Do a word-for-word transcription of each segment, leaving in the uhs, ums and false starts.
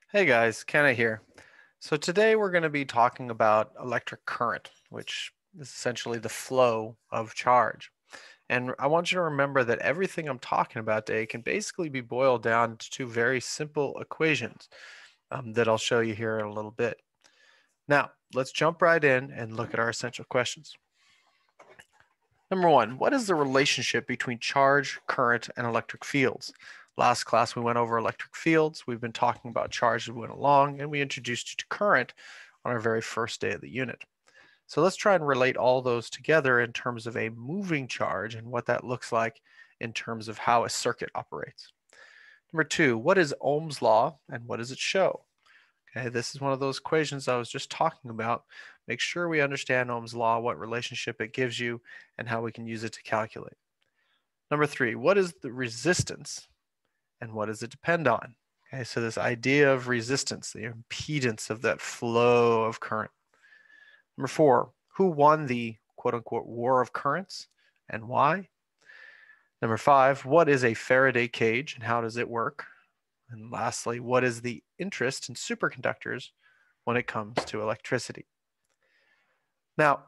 Hey guys, Kenna here. So today we're going to be talking about electric current, which is essentially the flow of charge. And I want you to remember that everything I'm talking about today can basically be boiled down to two very simple equations um, that I'll show you here in a little bit. Now, let's jump right in and look at our essential questions. Number one, what is the relationship between charge, current, and electric fields? Last class we went over electric fields. We've been talking about charge as we went along, and we introduced you to current on our very first day of the unit. So let's try and relate all those together in terms of a moving charge and what that looks like in terms of how a circuit operates. Number two, what is Ohm's law and what does it show? Okay, this is one of those equations I was just talking about. Make sure we understand Ohm's law, what relationship it gives you, and how we can use it to calculate. Number three, what is the resistance and what does it depend on? Okay, so this idea of resistance, the impedance of that flow of current. Number four, who won the quote unquote war of currents and why? Number five, what is a Faraday cage and how does it work? And lastly, what is the interest in superconductors when it comes to electricity? Now,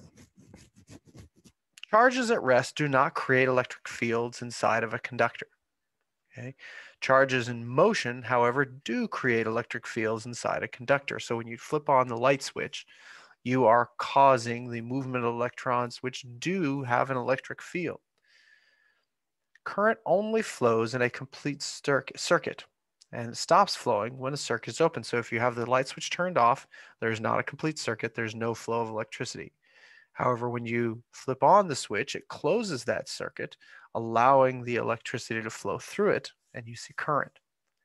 charges at rest do not create electric fields inside of a conductor. Okay? Charges in motion, however, do create electric fields inside a conductor. So when you flip on the light switch, you are causing the movement of electrons which do have an electric field. Current only flows in a complete circuit and it stops flowing when a circuit is open. So if you have the light switch turned off, there's not a complete circuit, there's no flow of electricity. However, when you flip on the switch, it closes that circuit, allowing the electricity to flow through it, and you see current.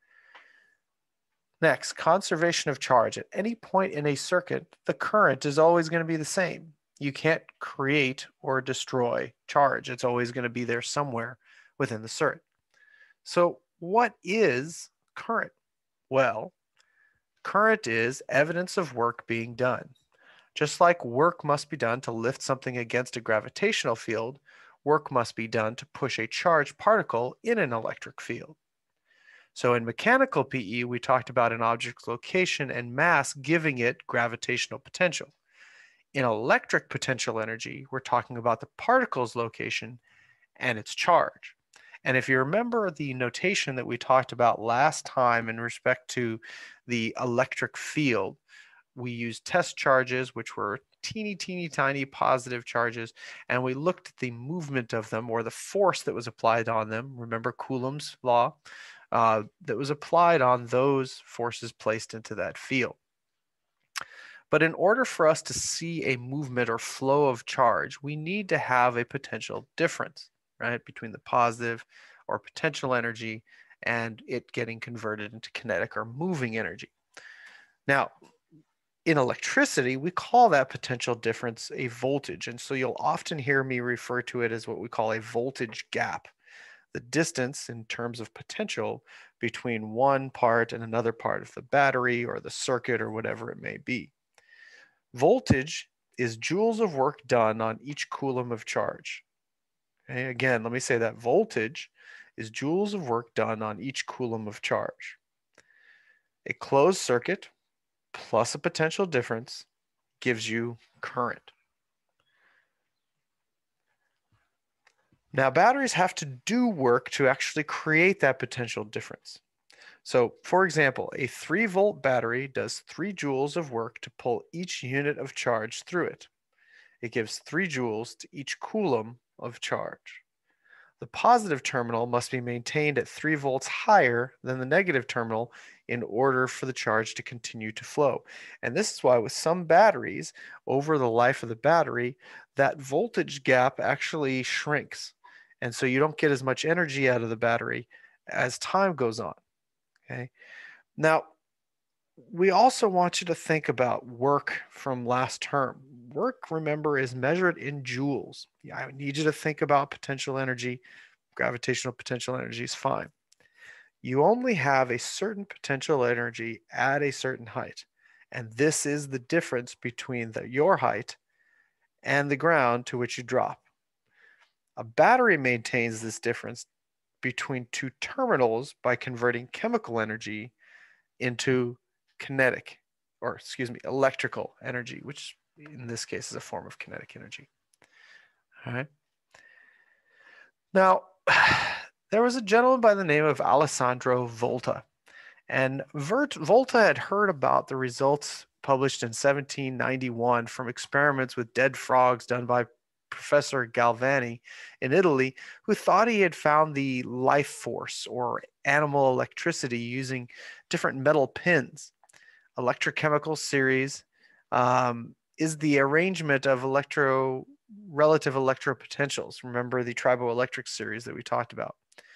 Next, conservation of charge. At any point in a circuit, the current is always going to be the same. You can't create or destroy charge. It's always going to be there somewhere within the circuit. So what is current? Well, current is evidence of work being done. Just like work must be done to lift something against a gravitational field, work must be done to push a charged particle in an electric field. So in mechanical P E, we talked about an object's location and mass giving it gravitational potential. In electric potential energy, we're talking about the particle's location and its charge. And if you remember the notation that we talked about last time in respect to the electric field, we used test charges, which were teeny, teeny, tiny positive charges, and we looked at the movement of them or the force that was applied on them. Remember Coulomb's law? Uh, that was applied on those forces placed into that field. But in order for us to see a movement or flow of charge, we need to have a potential difference, right, between the positive or potential energy and it getting converted into kinetic or moving energy. Now, in electricity, we call that potential difference a voltage. And so you'll often hear me refer to it as what we call a voltage gap, the distance in terms of potential between one part and another part of the battery or the circuit or whatever it may be. Voltage is joules of work done on each coulomb of charge. Okay, again, let me say that voltage is joules of work done on each coulomb of charge. A closed circuit plus a potential difference gives you current. Now, batteries have to do work to actually create that potential difference. So, for example, a three volt battery does three joules of work to pull each unit of charge through it. It gives three joules to each coulomb of charge. The positive terminal must be maintained at three volts higher than the negative terminal in order for the charge to continue to flow. And this is why with some batteries, over the life of the battery, that voltage gap actually shrinks. And so you don't get as much energy out of the battery as time goes on. Okay. Now, we also want you to think about work from last term. Work, remember, is measured in joules. Yeah, I need you to think about potential energy. Gravitational potential energy is fine. You only have a certain potential energy at a certain height. And this is the difference between the, your height and the ground to which you drop. A battery maintains this difference between two terminals by converting chemical energy into kinetic, or excuse me, electrical energy, which in this case is a form of kinetic energy. All right. Now, there was a gentleman by the name of Alessandro Volta, and Vert, Volta had heard about the results published in seventeen ninety-one from experiments with dead frogs done by Professor Galvani in Italy, who thought he had found the life force or animal electricity using different metal pins. Electrochemical series um, is the arrangement of electro relative electropotentials. Remember the triboelectric series that we talked about.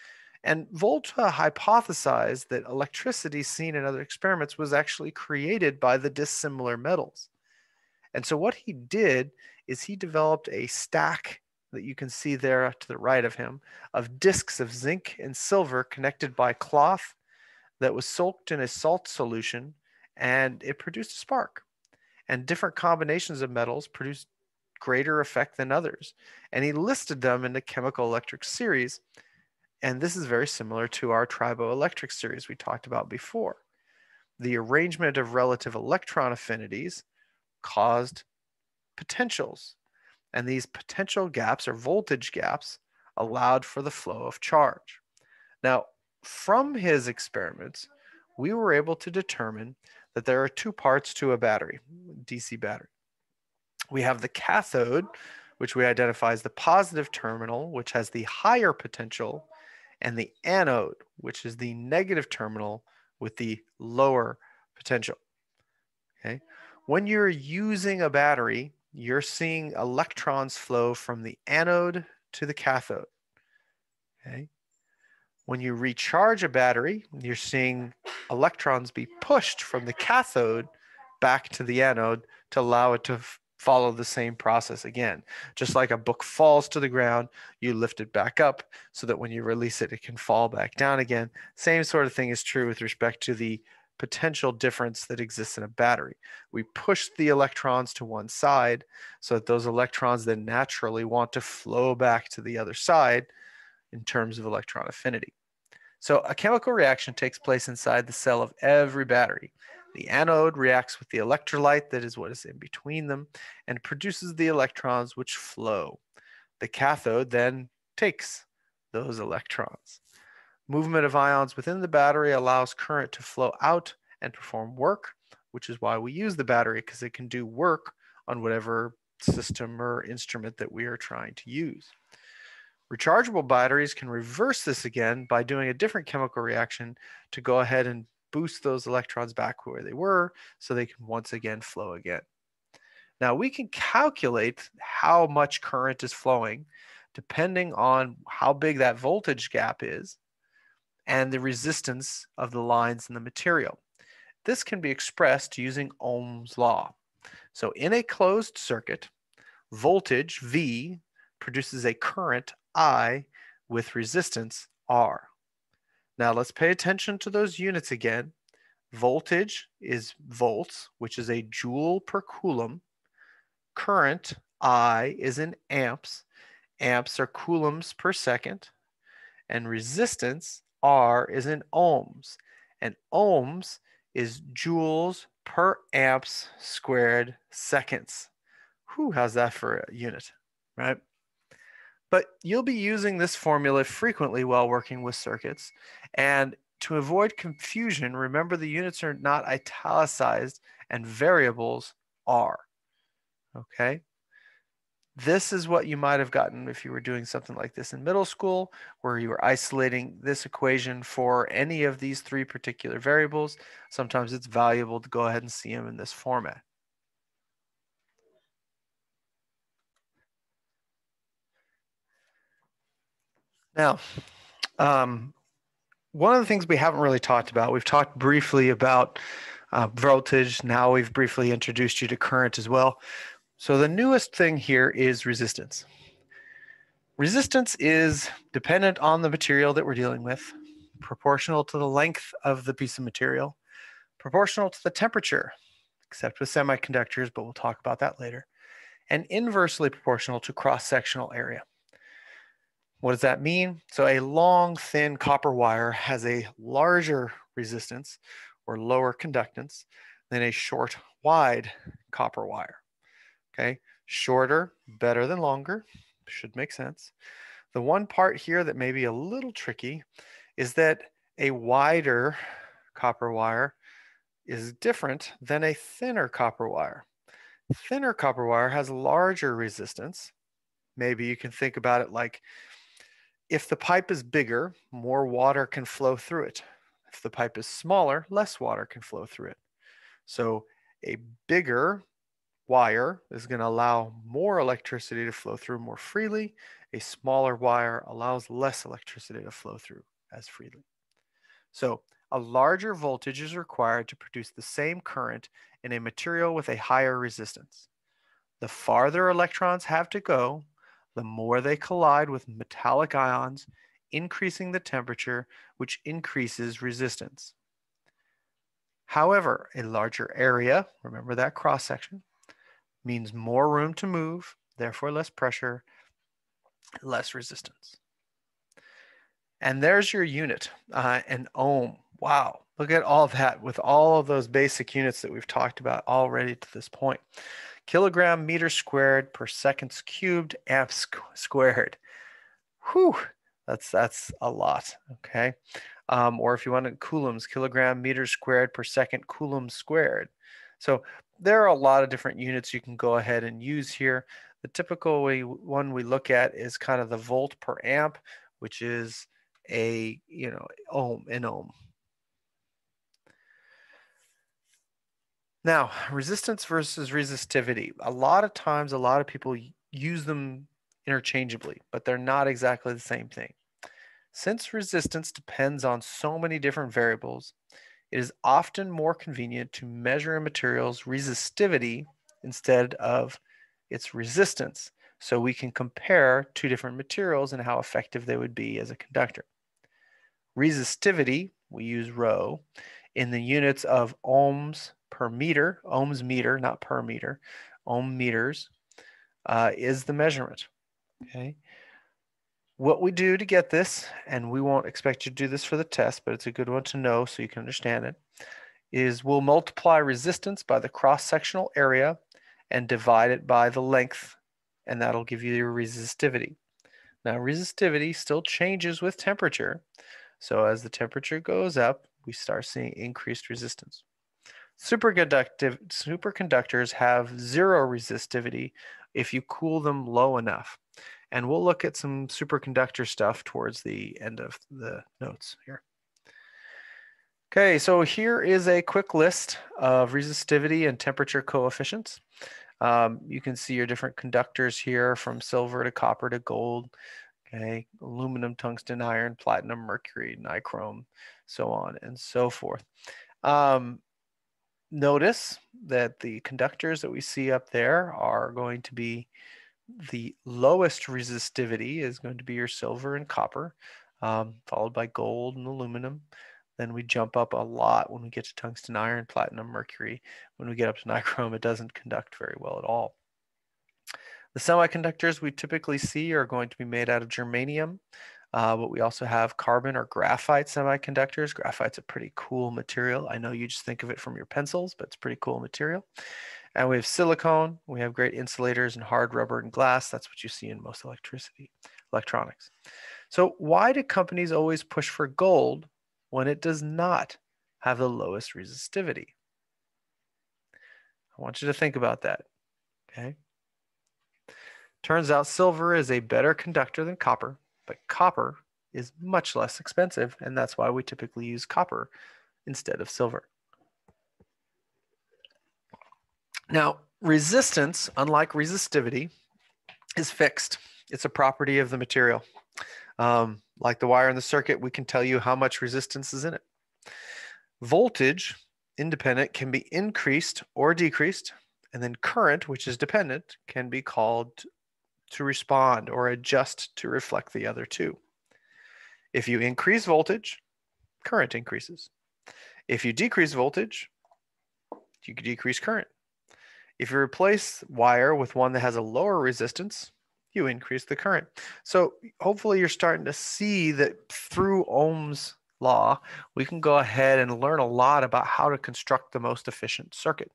And Volta hypothesized that electricity seen in other experiments was actually created by the dissimilar metals. And so what he did is he developed a stack that you can see there to the right of him of discs of zinc and silver connected by cloth that was soaked in a salt solution, and it produced a spark. And different combinations of metals produced greater effect than others. And he listed them in the chemical electric series. And this is very similar to our triboelectric series we talked about before. The arrangement of relative electron affinities caused potentials. And these potential gaps or voltage gaps allowed for the flow of charge. Now, from his experiments, we were able to determine that there are two parts to a battery, D C battery. We have the cathode, which we identify as the positive terminal, which has the higher potential, and the anode, which is the negative terminal with the lower potential. Okay? When you're using a battery, you're seeing electrons flow from the anode to the cathode. Okay? When you recharge a battery, you're seeing electrons be pushed from the cathode back to the anode to allow it to follow the same process again. Just like a book falls to the ground, you lift it back up so that when you release it, it can fall back down again. Same sort of thing is true with respect to the potential difference that exists in a battery. We push the electrons to one side so that those electrons then naturally want to flow back to the other side in terms of electron affinity. So a chemical reaction takes place inside the cell of every battery. The anode reacts with the electrolyte, that is what is in between them, and produces the electrons which flow. The cathode then takes those electrons. Movement of ions within the battery allows current to flow out and perform work, which is why we use the battery, because it can do work on whatever system or instrument that we are trying to use. Rechargeable batteries can reverse this again by doing a different chemical reaction to go ahead and boost those electrons back where they were so they can once again flow again. Now we can calculate how much current is flowing depending on how big that voltage gap is and the resistance of the lines in the material. This can be expressed using Ohm's law. So in a closed circuit, voltage V produces a current I with resistance R. Now let's pay attention to those units again. Voltage is volts, which is a joule per coulomb. Current, I, is in amps. Amps are coulombs per second. And resistance, R, is in ohms. And ohms is joules per amps squared seconds. Whew, how's that for a unit, right? But you'll be using this formula frequently while working with circuits. And to avoid confusion, remember the units are not italicized and variables are. Okay? This is what you might have gotten if you were doing something like this in middle school, where you were isolating this equation for any of these three particular variables. Sometimes it's valuable to go ahead and see them in this format. Now, um, one of the things we haven't really talked about, we've talked briefly about uh, voltage. Now we've briefly introduced you to current as well. So the newest thing here is resistance. Resistance is dependent on the material that we're dealing with, proportional to the length of the piece of material, proportional to the temperature, except with semiconductors, but we'll talk about that later, and inversely proportional to cross-sectional area. What does that mean? So a long, thin copper wire has a larger resistance, or lower conductance than a short, wide copper wire. Okay, shorter, better than longer, should make sense. The one part here that may be a little tricky is that a wider copper wire is different than a thinner copper wire. Thinner copper wire has larger resistance. Maybe you can think about it like if the pipe is bigger, more water can flow through it. If the pipe is smaller, less water can flow through it. So a bigger wire is going to allow more electricity to flow through more freely. A smaller wire allows less electricity to flow through as freely. So a larger voltage is required to produce the same current in a material with a higher resistance. The farther electrons have to go, the more they collide with metallic ions, increasing the temperature, which increases resistance. However, a larger area, remember that cross section, means more room to move, therefore less pressure, less resistance. And there's your unit, uh, an ohm. Wow, look at all that with all of those basic units that we've talked about already to this point. Kilogram meter squared per seconds cubed amps squared. Whew, that's, that's a lot, okay? Um, or if you wanted coulombs, kilogram meters squared per second coulombs squared. So there are a lot of different units you can go ahead and use here. The typical way, one we look at is kind of the volt per amp, which is a, you know, ohm, an ohm. Now, resistance versus resistivity. A lot of times, a lot of people use them interchangeably, but they're not exactly the same thing. Since resistance depends on so many different variables, it is often more convenient to measure a material's resistivity instead of its resistance, so we can compare two different materials and how effective they would be as a conductor. Resistivity, we use rho, in the units of ohms per meter, ohms meter, not per meter, ohm meters, uh, is the measurement, okay? What we do to get this, and we won't expect you to do this for the test, but it's a good one to know so you can understand it, is we'll multiply resistance by the cross-sectional area and divide it by the length, and that'll give you your resistivity. Now, resistivity still changes with temperature, so as the temperature goes up, we start seeing increased resistance. Superconductive, superconductors have zero resistivity if you cool them low enough. And we'll look at some superconductor stuff towards the end of the notes here. Okay, so here is a quick list of resistivity and temperature coefficients. Um, you can see your different conductors here from silver to copper to gold, okay, aluminum, tungsten, iron, platinum, mercury, nichrome, so on and so forth. Um, notice that the conductors that we see up there are going to be the lowest resistivity is going to be your silver and copper, um, followed by gold and aluminum. Then we jump up a lot when we get to tungsten, iron, platinum, mercury. When we get up to nichrome, it doesn't conduct very well at all. The semiconductors we typically see are going to be made out of germanium, uh, but we also have carbon or graphite semiconductors. Graphite's a pretty cool material. I know you just think of it from your pencils, but it's a pretty cool material. And we have silicone. We have great insulators and hard rubber and glass. That's what you see in most electricity, electronics. So why do companies always push for gold when it does not have the lowest resistivity? I want you to think about that, okay? Turns out silver is a better conductor than copper, but copper is much less expensive, and that's why we typically use copper instead of silver. Now, resistance, unlike resistivity, is fixed. It's a property of the material. Um, like the wire in the circuit, we can tell you how much resistance is in it. Voltage, independent, can be increased or decreased, and then current, which is dependent, can be called to respond or adjust to reflect the other two. If you increase voltage, current increases. If you decrease voltage, you decrease current. If you replace wire with one that has a lower resistance, you increase the current. So hopefully you're starting to see that through ohms law, we can go ahead and learn a lot about how to construct the most efficient circuit.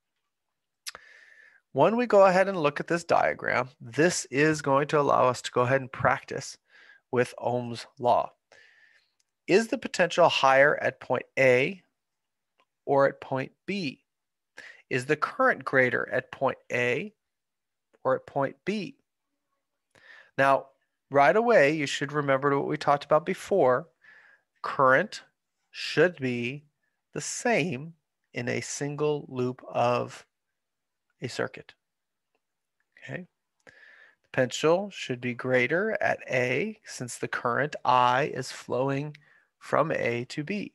When we go ahead and look at this diagram, this is going to allow us to go ahead and practice with Ohm's law. Is the potential higher at point A or at point B? Is the current greater at point A or at point B? Now, right away, you should remember what we talked about before. Current should be the same in a single loop of a circuit. Okay. The potential should be greater at A since the current I is flowing from A to B.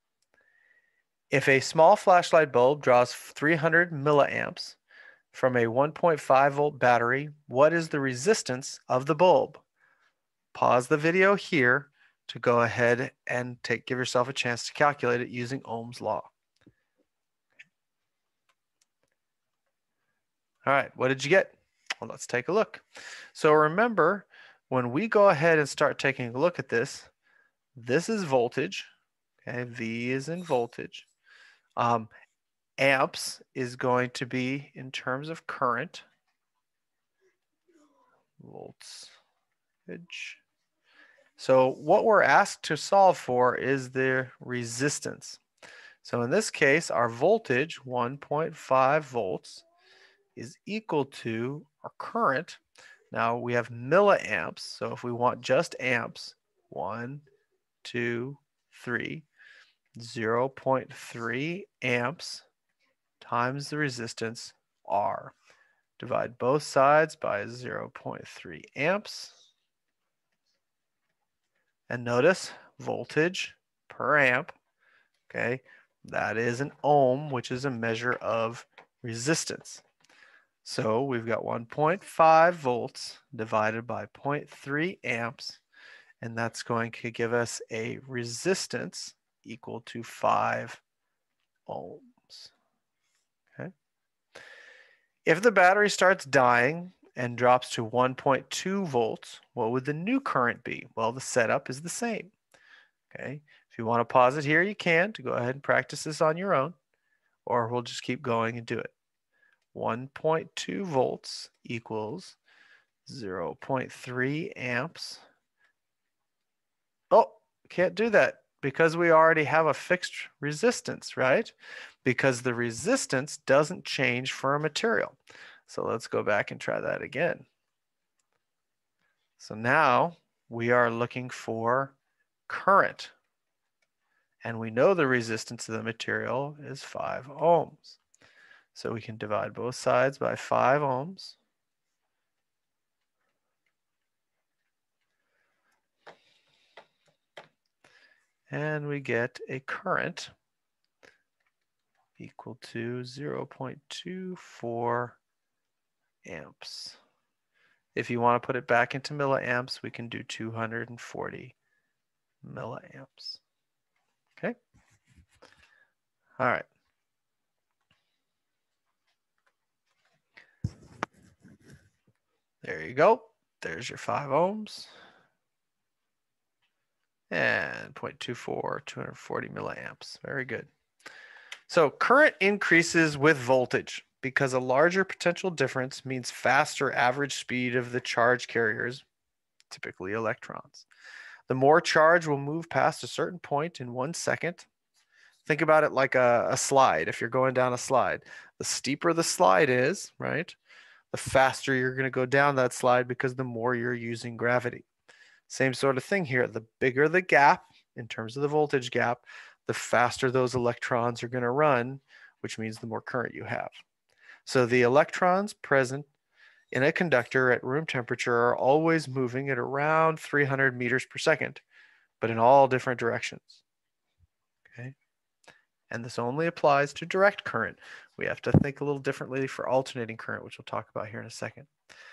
If a small flashlight bulb draws three hundred milliamps from a one point five volt battery, what is the resistance of the bulb? Pause the video here to go ahead and take, give yourself a chance to calculate it using Ohm's law. All right, what did you get? Well, let's take a look. So remember, when we go ahead and start taking a look at this, this is voltage. Okay, V is in voltage. Um, amps is going to be in terms of current. Volts. So what we're asked to solve for is the resistance. So in this case, our voltage, one point five volts, is equal to our current. Now we have milliamps, so if we want just amps, one, two, three, zero point three amps times the resistance R. Divide both sides by zero point three amps. And notice voltage per amp, okay, that is an ohm, which is a measure of resistance. So we've got one point five volts divided by zero point three amps, and that's going to give us a resistance equal to five ohms. Okay. If the battery starts dying and drops to one point two volts, what would the new current be? Well, the setup is the same. Okay. If you want to pause it here, you can to go ahead and practice this on your own, or we'll just keep going and do it. one point two volts equals zero point three amps. Oh, can't do that because we already have a fixed resistance, right? Because the resistance doesn't change for a material. So let's go back and try that again. So now we are looking for current. And we know the resistance of the material is five ohms. So we can divide both sides by five ohms. And we get a current equal to zero point two four amps. If you want to put it back into milliamps, we can do two hundred forty milliamps. Okay. All right. There you go. There's your five ohms. And zero point two four, two hundred forty milliamps. Very good. So current increases with voltage because a larger potential difference means faster average speed of the charge carriers, typically electrons. The more charge will move past a certain point in one second. Think about it like a, a slide. If you're going down a slide, the steeper the slide is, right, the faster you're going to go down that slide because the more you're using gravity. Same sort of thing here. The bigger the gap in terms of the voltage gap, the faster those electrons are going to run, which means the more current you have. So the electrons present in a conductor at room temperature are always moving at around three hundred meters per second, but in all different directions. Okay. And this only applies to direct current. We have to think a little differently for alternating current, which we'll talk about here in a second.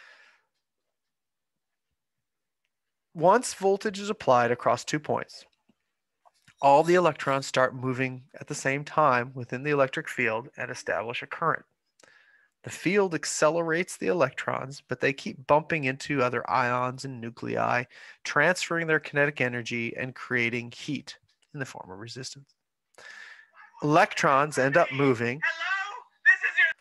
Once voltage is applied across two points, all the electrons start moving at the same time within the electric field and establish a current. The field accelerates the electrons, but they keep bumping into other ions and nuclei, transferring their kinetic energy and creating heat. in the form of resistance. Electrons end up moving. Hello? This is your...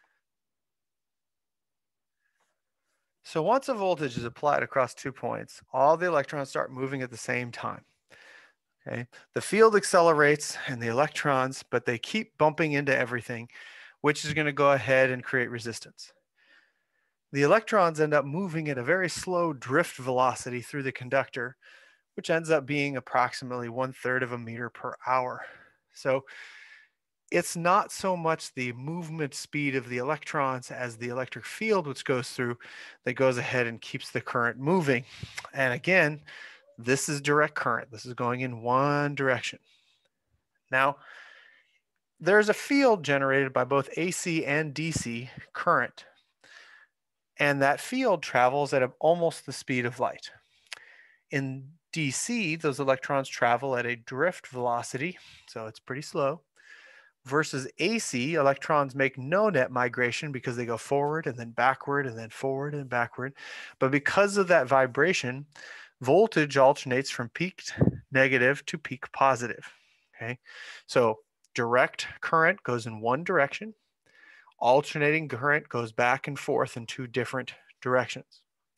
So once a voltage is applied across two points, all the electrons start moving at the same time. Okay? The field accelerates and the electrons, but they keep bumping into everything, which is going to go ahead and create resistance. The electrons end up moving at a very slow drift velocity through the conductor, which ends up being approximately one third of a meter per hour. So it's not so much the movement speed of the electrons as the electric field which goes through that goes ahead and keeps the current moving. And again, this is direct current. This is going in one direction. Now, there's a field generated by both A C and D C current, and that field travels at almost the speed of light. In D C, those electrons travel at a drift velocity, so it's pretty slow. Versus A C, electrons make no net migration because they go forward and then backward and then forward and backward. But because of that vibration, voltage alternates from peak negative to peak positive. Okay, so direct current goes in one direction. Alternating current goes back and forth in two different directions.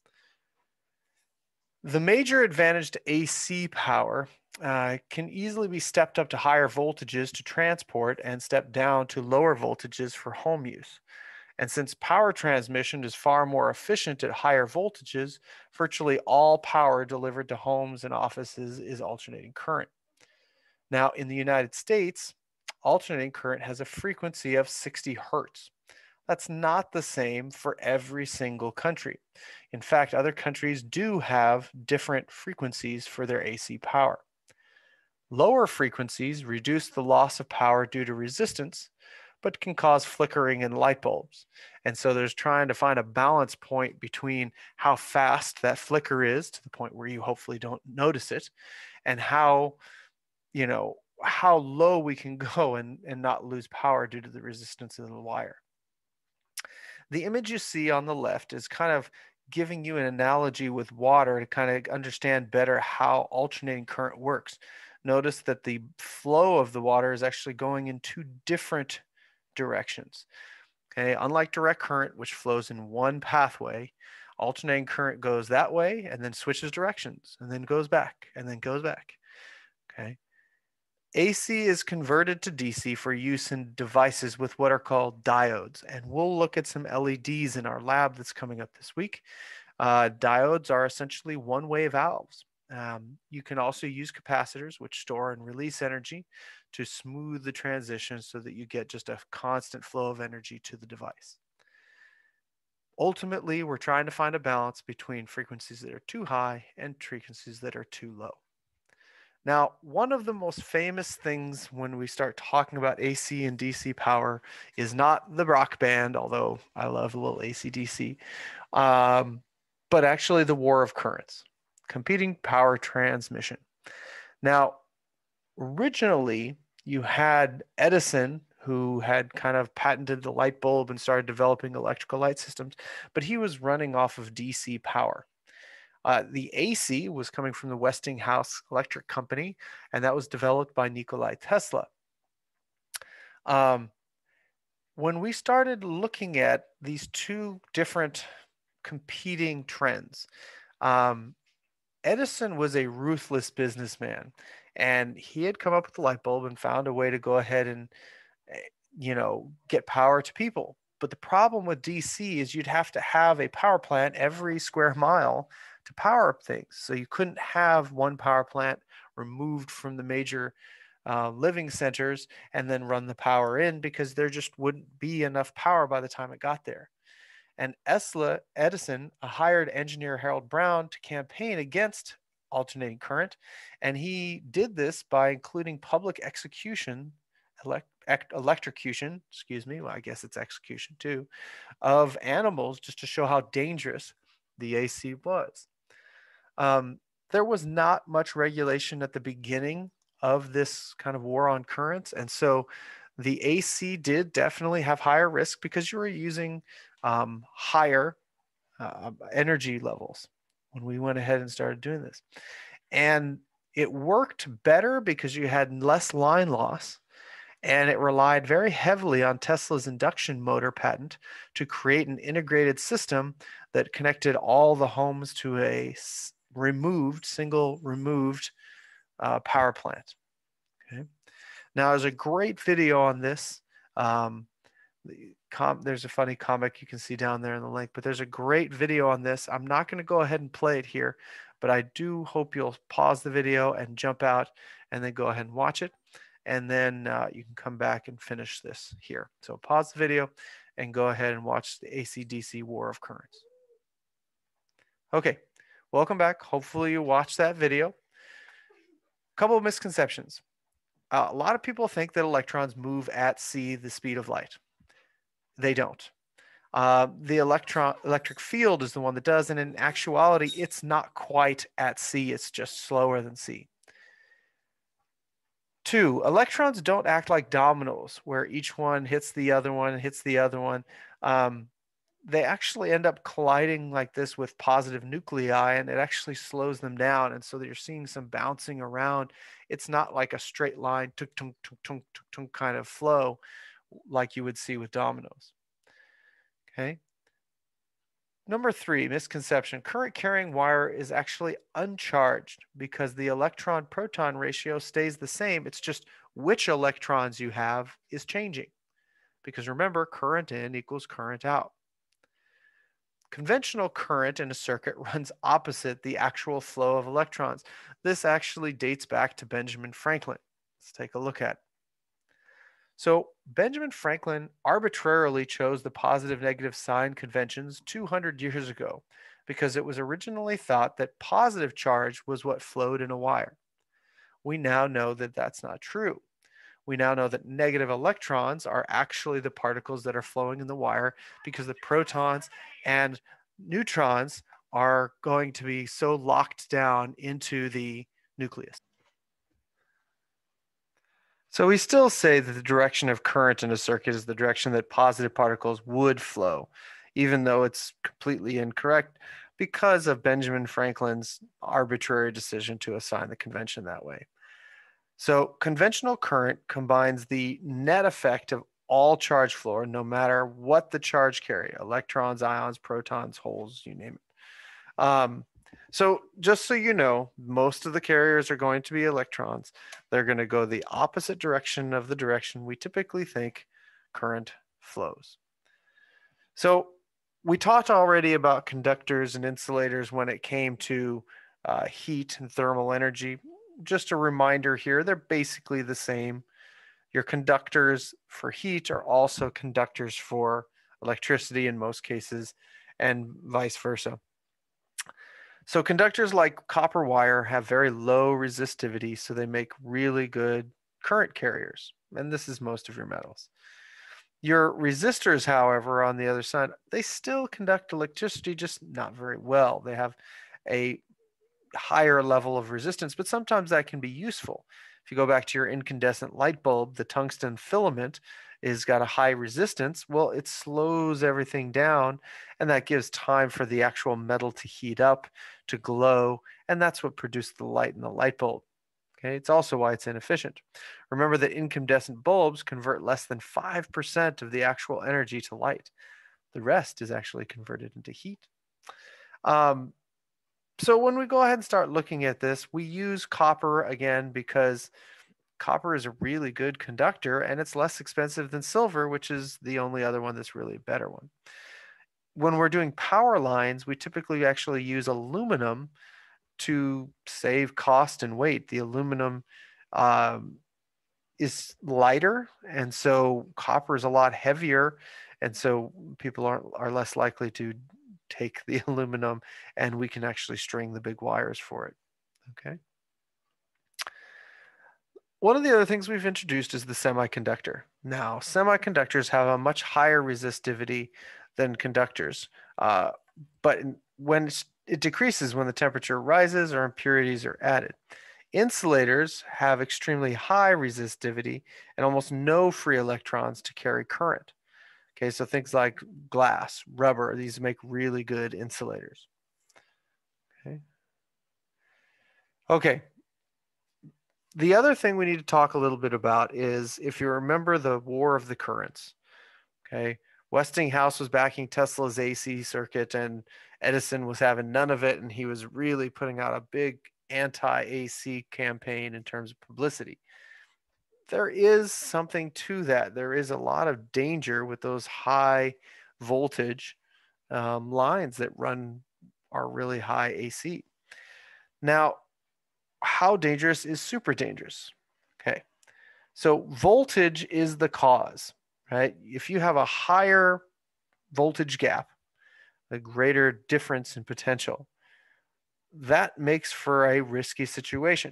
The major advantage to A C power uh, can easily be stepped up to higher voltages to transport and stepped down to lower voltages for home use. And since power transmission is far more efficient at higher voltages, virtually all power delivered to homes and offices is alternating current. Now, in the United States, alternating current has a frequency of sixty hertz. That's not the same for every single country. In fact, other countries do have different frequencies for their A C power. Lower frequencies reduce the loss of power due to resistance, but can cause flickering in light bulbs. And so there's trying to find a balance point between how fast that flicker is to the point where you hopefully don't notice it, and how, you know, how low we can go and, and not lose power due to the resistance in the wire. The image you see on the left is kind of giving you an analogy with water to kind of understand better how alternating current works. Notice that the flow of the water is actually going in two different directions. Okay, unlike direct current, which flows in one pathway, alternating current goes that way and then switches directions and then goes back and then goes back. Okay. A C is converted to D C for use in devices with what are called diodes, and we'll look at some L E Ds in our lab that's coming up this week. Uh, diodes are essentially one-way valves. Um, you can also use capacitors, which store and release energy to smooth the transition so that you get just a constant flow of energy to the device. Ultimately, we're trying to find a balance between frequencies that are too high and frequencies that are too low. Now, one of the most famous things when we start talking about A C and D C power is not the rock band, although I love a little A C D C, um, but actually the war of currents, competing power transmission. Now, originally, you had Edison, who had kind of patented the light bulb and started developing electrical light systems, but he was running off of D C power. Uh, the A C was coming from the Westinghouse Electric Company, and that was developed by Nikola Tesla. Um, when we started looking at these two different competing trends, um, Edison was a ruthless businessman, and he had come up with the light bulb and found a way to go ahead and, you know, get power to people. But the problem with D C is you'd have to have a power plant every square mile to power up things. So you couldn't have one power plant removed from the major uh, living centers and then run the power in, because there just wouldn't be enough power by the time it got there. And Esla, Edison hired engineer Harold Brown to campaign against alternating current. And he did this by including public execution, elect, electrocution, excuse me, well, I guess it's execution too, of animals, just to show how dangerous the A C was. Um, there was not much regulation at the beginning of this kind of war on currents. And so the A C did definitely have higher risk because you were using um, higher uh, energy levels when we went ahead and started doing this. And It worked better because you had less line loss, and it relied very heavily on Tesla's induction motor patent to create an integrated system that connected all the homes to a removed, single removed uh, power plant. Okay. Now, there's a great video on this. Um, the com there's a funny comic you can see down there in the link, but there's a great video on this. I'm not going to go ahead and play it here, but I do hope you'll pause the video and jump out and then go ahead and watch it. And then uh, you can come back and finish this here. So pause the video and go ahead and watch the A C D C War of Currents. Okay, welcome back. Hopefully you watched that video. A couple of misconceptions. Uh, a lot of people think that electrons move at c, the speed of light. They don't. Uh, the electron electric field is the one that does, and in actuality, it's not quite at c. It's just slower than c. Two, electrons don't act like dominoes, where each one hits the other one, hits the other one. Um, they actually end up colliding like this with positive nuclei, and it actually slows them down. And so you're seeing some bouncing around. It's not like a straight line, tunk, tunk, tunk, tunk, tunk, tunk kind of flow like you would see with dominoes. Okay. Number three, misconception. Current carrying wire is actually uncharged because the electron-proton ratio stays the same. It's just which electrons you have is changing. Because remember, current in equals current out. Conventional current in a circuit runs opposite the actual flow of electrons. This actually dates back to Benjamin Franklin. Let's take a look at it. So Benjamin Franklin arbitrarily chose the positive-negative sign conventions two hundred years ago because it was originally thought that positive charge was what flowed in a wire. We now know that that's not true. We now know that negative electrons are actually the particles that are flowing in the wire because the protons and neutrons are going to be so locked down into the nucleus. So we still say that the direction of current in a circuit is the direction that positive particles would flow, even though it's completely incorrect because of Benjamin Franklin's arbitrary decision to assign the convention that way. So conventional current combines the net effect of all charge flow, no matter what the charge carry, electrons, ions, protons, holes, you name it. Um, So just so you know, most of the carriers are going to be electrons. They're going to go the opposite direction of the direction we typically think current flows. So we talked already about conductors and insulators when it came to uh, heat and thermal energy. Just a reminder here, they're basically the same. Your conductors for heat are also conductors for electricity in most cases, and vice versa. So conductors like copper wire have very low resistivity, so they make really good current carriers. And this is most of your metals. Your resistors, however, on the other side, they still conduct electricity, just not very well. They have a higher level of resistance, but sometimes that can be useful. If you go back to your incandescent light bulb, the tungsten filament is got a high resistance. Well, it slows everything down, and that gives time for the actual metal to heat up, to glow, and that's what produced the light in the light bulb. Okay, it's also why it's inefficient. Remember that incandescent bulbs convert less than five percent of the actual energy to light. The rest is actually converted into heat. Um, so when we go ahead and start looking at this, we use copper again because copper is a really good conductor and it's less expensive than silver, which is the only other one that's really a better one. When we're doing power lines, we typically actually use aluminum to save cost and weight. The aluminum um, is lighter, and so copper is a lot heavier, and so people are, are less likely to take the aluminum, and we can actually string the big wires for it. Okay. One of the other things we've introduced is the semiconductor. Now, semiconductors have a much higher resistivity than conductors, uh, but when it decreases when the temperature rises or impurities are added. Insulators have extremely high resistivity and almost no free electrons to carry current. Okay, so things like glass, rubber, these make really good insulators. Okay. Okay. The other thing we need to talk a little bit about is if you remember the War of the Currents, okay? Westinghouse was backing Tesla's A C circuit and Edison was having none of it, and he was really putting out a big anti-A C campaign in terms of publicity. There is something to that. There is a lot of danger with those high voltage um, lines that run are really high A C. Now, how dangerous is super dangerous? Okay, so voltage is the cause, right? If you have a higher voltage gap, a greater difference in potential, that makes for a risky situation.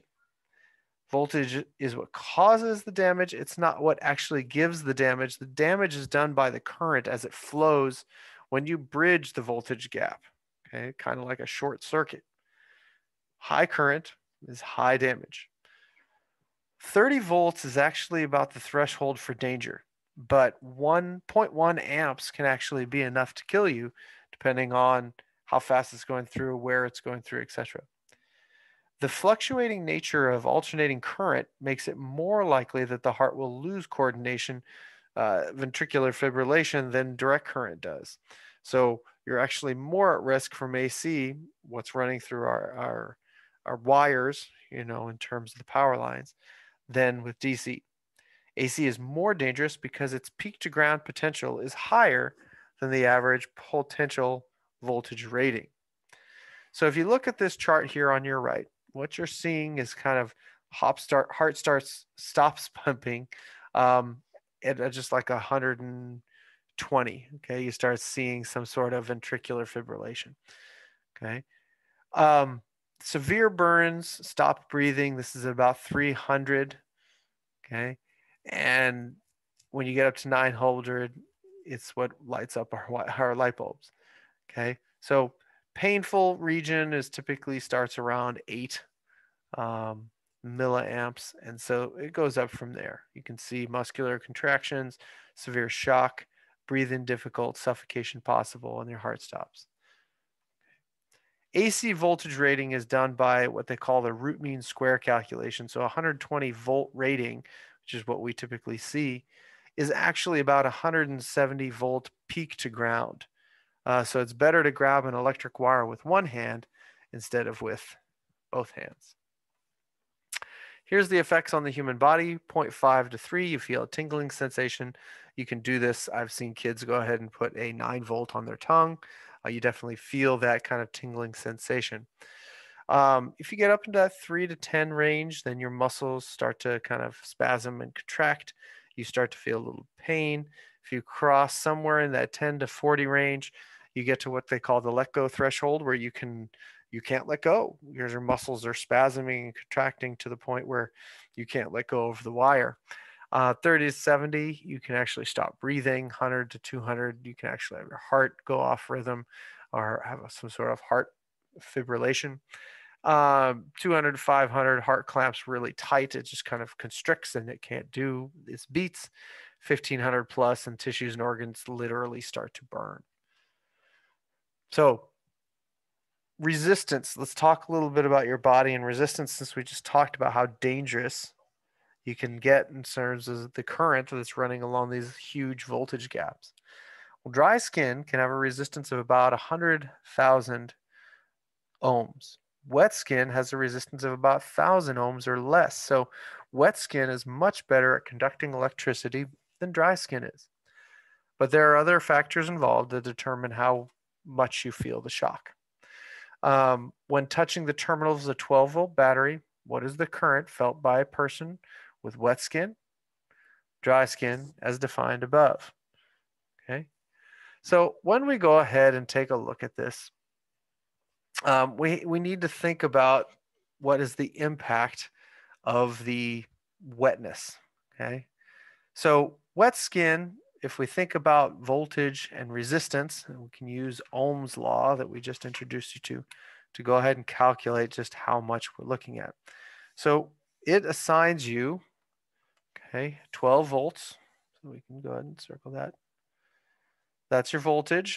Voltage is what causes the damage. It's not what actually gives the damage. The damage is done by the current as it flows when you bridge the voltage gap, okay? Kind of like a short circuit. High current is high damage. thirty volts is actually about the threshold for danger, but one point one amps can actually be enough to kill you depending on how fast it's going through, where it's going through, et cetera. The fluctuating nature of alternating current makes it more likely that the heart will lose coordination, uh, ventricular fibrillation, than direct current does. So you're actually more at risk from A C, what's running through our, our, our wires, you know, in terms of the power lines, than with D C. A C is more dangerous because its peak to ground potential is higher than the average potential voltage rating. So if you look at this chart here on your right, what you're seeing is kind of hop start, heart starts, stops pumping um, at just like one hundred twenty. Okay, you start seeing some sort of ventricular fibrillation. Okay, um, severe burns, stop breathing. This is about three hundred. Okay, and when you get up to nine hundred, it's what lights up our, our light bulbs. Okay, so painful region is typically starts around eight um, milliamps, and so it goes up from there. You can see muscular contractions, severe shock, breathing difficult, suffocation possible, and your heart stops. A C voltage rating is done by what they call the root mean square calculation. So one hundred twenty volt rating, which is what we typically see, is actually about one hundred seventy volt peak to ground. Uh, so it's better to grab an electric wire with one hand instead of with both hands. Here's the effects on the human body, zero point five to three, you feel a tingling sensation. You can do this. I've seen kids go ahead and put a nine volt on their tongue. Uh, you definitely feel that kind of tingling sensation. Um, if you get up into that three to ten range, then your muscles start to kind of spasm and contract. You start to feel a little pain. If you cross somewhere in that ten to forty range, you get to what they call the let go threshold, where you can you can't let go. Your muscles are spasming and contracting to the point where you can't let go of the wire. Uh, thirty to seventy, you can actually stop breathing. one hundred to two hundred, you can actually have your heart go off rhythm or have some sort of heart fibrillation. Um, two hundred to five hundred, heart clamps really tight. It just kind of constricts and it can't do its beats. fifteen hundred plus, and tissues and organs literally start to burn. So resistance, let's talk a little bit about your body and resistance, since we just talked about how dangerous you can get in terms of the current that's running along these huge voltage gaps. Well, dry skin can have a resistance of about one hundred thousand ohms. Wet skin has a resistance of about one thousand ohms or less. So wet skin is much better at conducting electricity than dry skin is. But there are other factors involved that determine how much you feel the shock. Um, when touching the terminals of a twelve volt battery, what is the current felt by a person with wet skin, dry skin, as defined above? Okay. So when we go ahead and take a look at this, um, we, we need to think about what is the impact of the wetness. Okay. So wet skin, if we think about voltage and resistance, we can use Ohm's law that we just introduced you to, to go ahead and calculate just how much we're looking at. So it assigns you, okay, twelve volts. So we can go ahead and circle that. That's your voltage.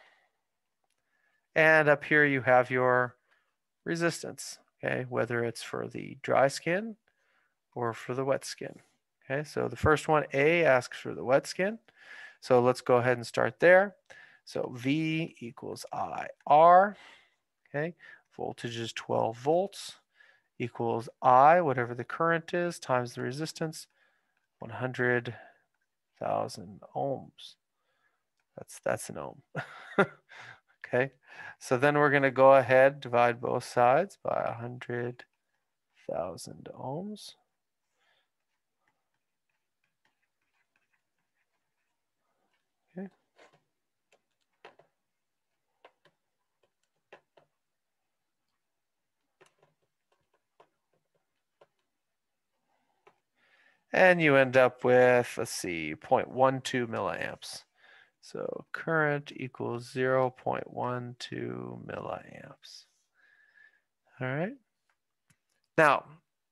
And up here you have your resistance, okay, whether it's for the dry skin or for the wet skin? Okay, so the first one, A, asks for the wet skin. So let's go ahead and start there. So V equals I R. Okay, voltage is twelve volts equals I, whatever the current is, times the resistance, one hundred thousand ohms. That's, that's an ohm. Okay, so then we're going to go ahead, divide both sides by one hundred thousand ohms. Okay. And you end up with, let's see, zero point one two milliamps. So current equals zero point one two milliamps. All right. Now,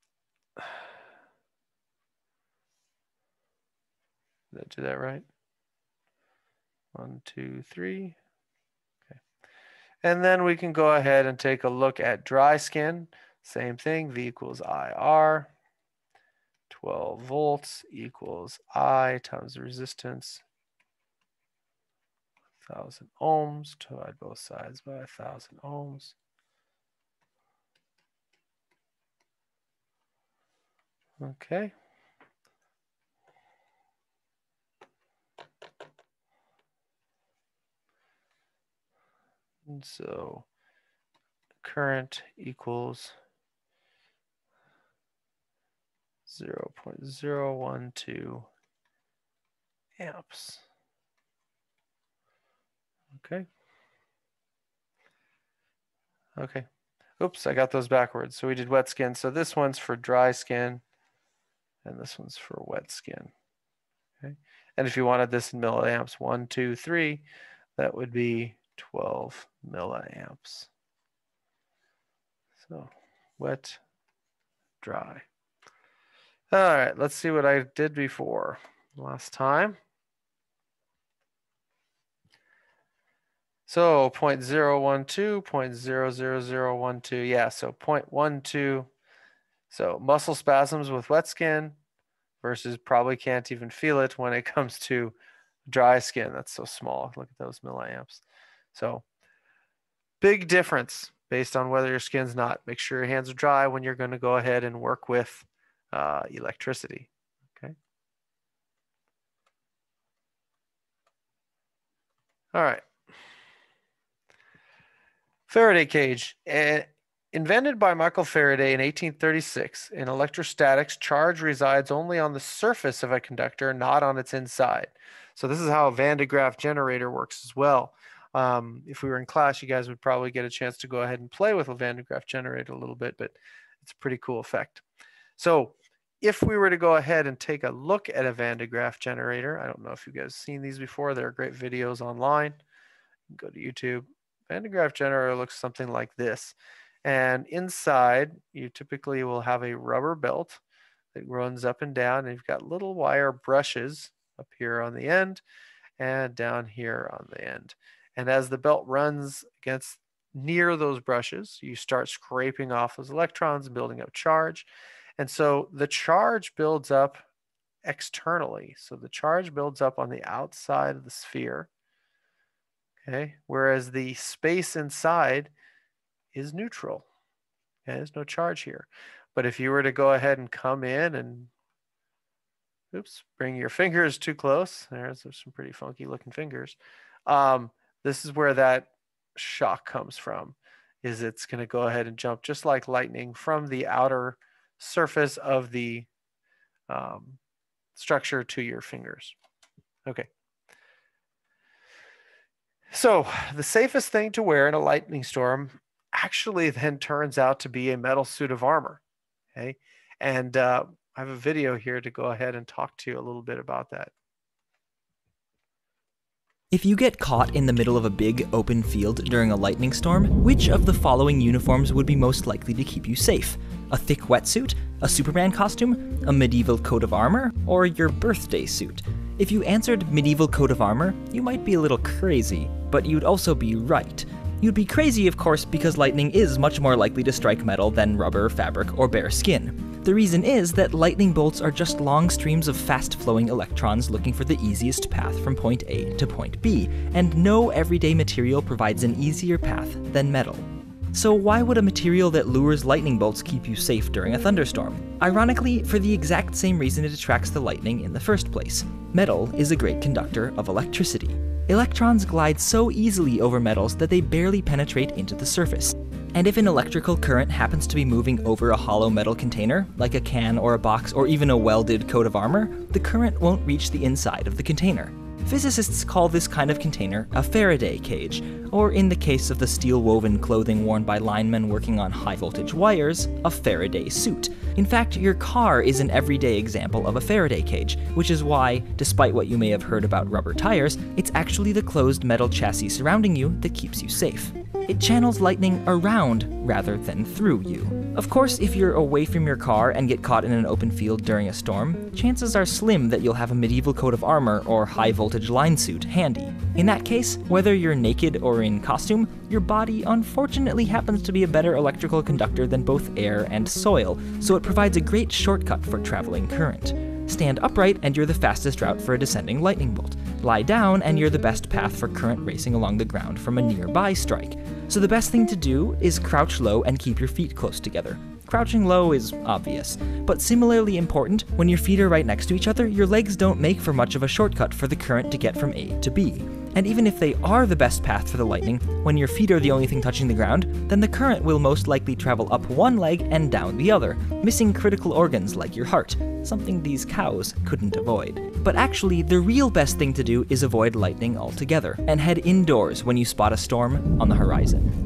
did I do that right? One, two, three. Okay. And then we can go ahead and take a look at dry skin. Same thing, V equals I R. twelve volts equals I times the resistance, one thousand ohms. Divide both sides by one thousand ohms. Okay. And so current equals zero point zero one two amps. Okay. Okay. Oops, I got those backwards. So we did wet skin. So this one's for dry skin, and this one's for wet skin. Okay. And if you wanted this in milliamps, one, two, three, that would be twelve milliamps. So wet, dry. All right, let's see what I did before last time. So zero point zero one two, zero point zero zero zero one two, yeah, so zero point one two. So muscle spasms with wet skin versus probably can't even feel it when it comes to dry skin. That's so small. Look at those milliamps. So big difference based on whether your skin's not. Make sure your hands are dry when you're going to go ahead and work with uh, electricity. Okay. All right. Faraday cage. Uh, invented by Michael Faraday in eighteen thirty-six, in electrostatics, charge resides only on the surface of a conductor, not on its inside. So this is how a Van de Graaff generator works as well. Um, if we were in class, you guys would probably get a chance to go ahead and play with a Van de Graaff generator a little bit, but it's a pretty cool effect. So if we were to go ahead and take a look at a Van de Graaff generator, I don't know if you guys have seen these before. There are great videos online. Go to YouTube. Van de Graaff generator looks something like this. And inside, you typically will have a rubber belt that runs up and down. And you've got little wire brushes up here on the end and down here on the end. And as the belt runs against near those brushes, you start scraping off those electrons and building up charge. And so the charge builds up externally. So the charge builds up on the outside of the sphere. Okay, whereas the space inside is neutral. Okay, there's no charge here. But if you were to go ahead and come in and, oops, bring your fingers too close, there's, there's some pretty funky looking fingers. Um, this is where that shock comes from, is it's going to go ahead and jump just like lightning from the outer surface of the um, structure to your fingers. Okay. So the safest thing to wear in a lightning storm actually then turns out to be a metal suit of armor. Okay, and uh, I have a video here to go ahead and talk to you a little bit about that. If you get caught in the middle of a big open field during a lightning storm, which of the following uniforms would be most likely to keep you safe? A thick wetsuit, a Superman costume, a medieval coat of armor, or your birthday suit? If you answered medieval coat of armor, you might be a little crazy, but you'd also be right. You'd be crazy, of course, because lightning is much more likely to strike metal than rubber, fabric, or bare skin. The reason is that lightning bolts are just long streams of fast-flowing electrons looking for the easiest path from point A to point B, and no everyday material provides an easier path than metal. So why would a material that lures lightning bolts keep you safe during a thunderstorm? Ironically, for the exact same reason it attracts the lightning in the first place. Metal is a great conductor of electricity. Electrons glide so easily over metals that they barely penetrate into the surface. And if an electrical current happens to be moving over a hollow metal container, like a can or a box or even a welded coat of armor, the current won't reach the inside of the container. Physicists call this kind of container a Faraday cage, or in the case of the steel-woven clothing worn by linemen working on high-voltage wires, a Faraday suit. In fact, your car is an everyday example of a Faraday cage, which is why, despite what you may have heard about rubber tires, it's actually the closed metal chassis surrounding you that keeps you safe. It channels lightning around rather than through you. Of course, if you're away from your car and get caught in an open field during a storm, chances are slim that you'll have a medieval coat of armor or high-voltage line suit handy. In that case, whether you're naked or in costume, your body unfortunately happens to be a better electrical conductor than both air and soil, so it provides a great shortcut for traveling current. Stand upright and you're the fastest route for a descending lightning bolt. Lie down and you're the best path for current racing along the ground from a nearby strike. So the best thing to do is crouch low and keep your feet close together. Crouching low is obvious, but similarly important, when your feet are right next to each other, your legs don't make for much of a shortcut for the current to get from A to B. And even if they are the best path for the lightning, when your feet are the only thing touching the ground, then the current will most likely travel up one leg and down the other, missing critical organs like your heart, something these cows couldn't avoid. But actually, the real best thing to do is avoid lightning altogether, and head indoors when you spot a storm on the horizon.